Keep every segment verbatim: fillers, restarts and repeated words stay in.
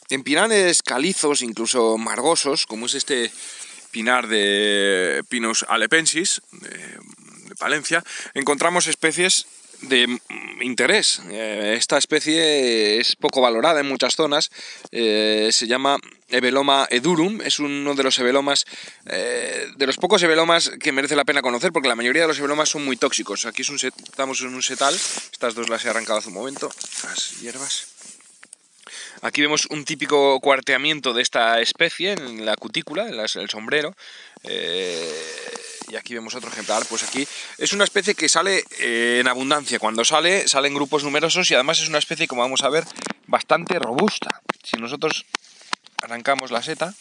En pinares calizos, incluso margosos, como es este pinar de Pinus halepensis, de, de Palencia, encontramos especies de interés. Eh, esta especie es poco valorada en muchas zonas, eh, se llama Hebeloma edurum, es uno de los hebelomas, eh, de los pocos hebelomas que merece la pena conocer, porque la mayoría de los hebelomas son muy tóxicos. Aquí es un set, estamos en un setal, estas dos las he arrancado hace un momento, las hierbas. Aquí vemos un típico cuarteamiento de esta especie en la cutícula, en el sombrero. Eh, y aquí vemos otro ejemplar. Pues aquí es una especie que sale eh, en abundancia. Cuando sale, sale en grupos numerosos y además es una especie, como vamos a ver, bastante robusta. Si nosotros arrancamos la seta,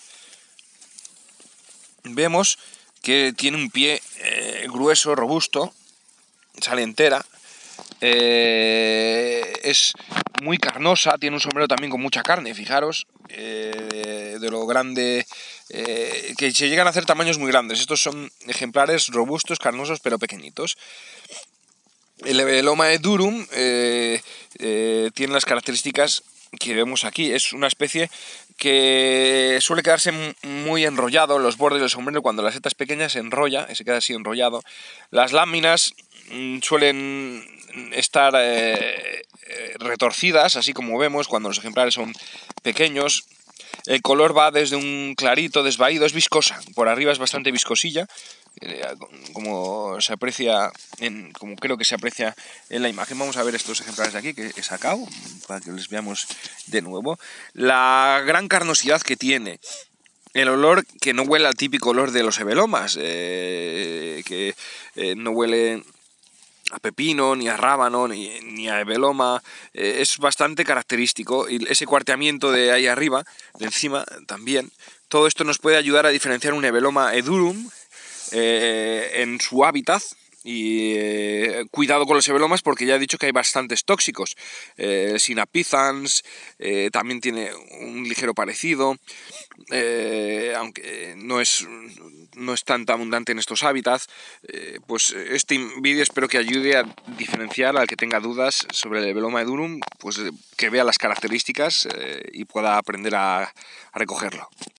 vemos que tiene un pie eh, grueso, robusto, sale entera. Eh, es muy carnosa, tiene un sombrero también con mucha carne, fijaros, eh, de lo grande, eh, que se llegan a hacer tamaños muy grandes. Estos son ejemplares robustos, carnosos, pero pequeñitos. El Hebeloma edurum eh, eh, tiene las características que vemos aquí. Es una especie que suele quedarse muy enrollado en los bordes del sombrero. Cuando la seta es pequeña se enrolla, se queda así enrollado. Las láminas mmm, suelen estar eh, retorcidas, así como vemos cuando los ejemplares son pequeños. El color va desde un clarito desvaído, es viscosa, por arriba es bastante viscosilla, eh, como se aprecia, en, como creo que se aprecia en la imagen. Vamos a ver estos ejemplares de aquí que he sacado, para que les veamos de nuevo. La gran carnosidad que tiene, el olor que no huele al típico olor de los hebelomas, eh, que eh, no huele a pepino, ni a rábano, ni, ni a hebeloma, eh, es bastante característico. Y ese cuarteamiento de ahí arriba, de encima, también. Todo esto nos puede ayudar a diferenciar un Hebeloma edurum eh, en su hábitat. Y eh, cuidado con los hebelomas, porque ya he dicho que hay bastantes tóxicos. eh, Sinapizans eh, también tiene un ligero parecido, eh, aunque no es, no es tan abundante en estos hábitats. eh, Pues este vídeo espero que ayude a diferenciar al que tenga dudas sobre el Hebeloma edurum, pues que vea las características eh, y pueda aprender a, a recogerlo.